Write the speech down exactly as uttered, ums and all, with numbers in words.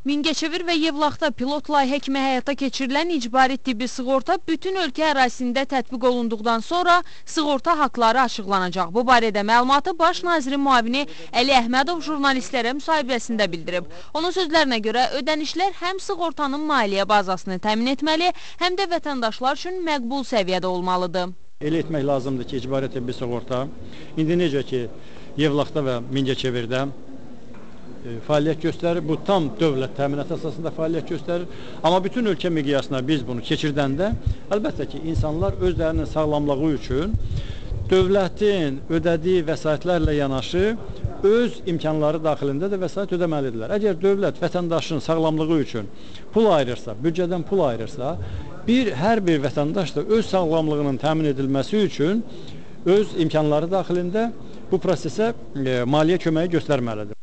Mingəçevir və Yevlaxda pilot layihə kimi həyata keçirilən icbari tibbi sığorta bütün ölkə ərazisində tətbiq olunduqdan sonra sığorta haqları açıqlanacaq. Bu barədə məlumatı Baş nazirin müavini Əli Əhmədov jurnalistlərə müsahibəsində bildirib. Onun sözlərinə görə ödənişlər həm sığortanın maliyyə bazasını təmin etməli, həm də vətəndaşlar üçün məqbul səviyyədə olmalıdır. Elə etmək lazımdır ki, icbari tibbi sığorta indi necə ki Yevlaxda və Mingəçevirdə fəaliyyət göstərir. Bu tam dövlət təminatı əsasında fəaliyyət göstərir. Amma bütün ölkə miqyasına biz bunu keçirdəndə, əlbəttə ki, insanlar özlərinin sağlamlığı üçün dövlətin ödədiyi vəsaitlərlə yanaşı öz imkanları daxilində də vəsait ödəməlidirlər. Əgər dövlət vətəndaşın sağlamlığı üçün pul ayırırsa, büdcədən pul ayırırsa, bir, hər bir vətəndaş da öz sağlamlığının təmin edilməsi üçün öz imkanları daxilində bu prosesə e, maliyyə köməyi göstərməlidir.